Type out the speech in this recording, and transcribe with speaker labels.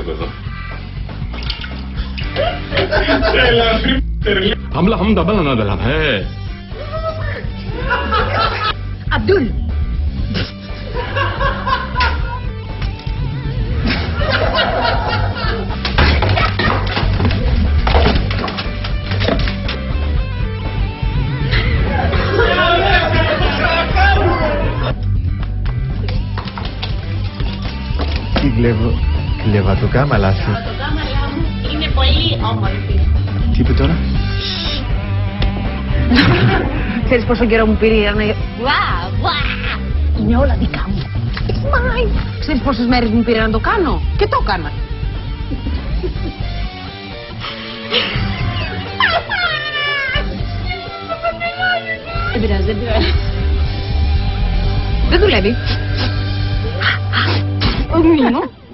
Speaker 1: βλέπω εδώ. Hamla hamda bala na dala hai.
Speaker 2: Abdul.
Speaker 3: Κλέβα το κάμαλα σου.
Speaker 2: Το κάμαλα μου είναι πολύ όμορφη.
Speaker 3: Τι είπε τώρα?
Speaker 2: Ξέρεις πόσο καιρό μου πήρε να... Είναι όλα δικά μου. It's mine. Ξέρεις πόσες μέρες μου πήρε να το κάνω? Και το έκανα. Δεν πειράζει, δεν πειράζει. Δεν δουλεύει.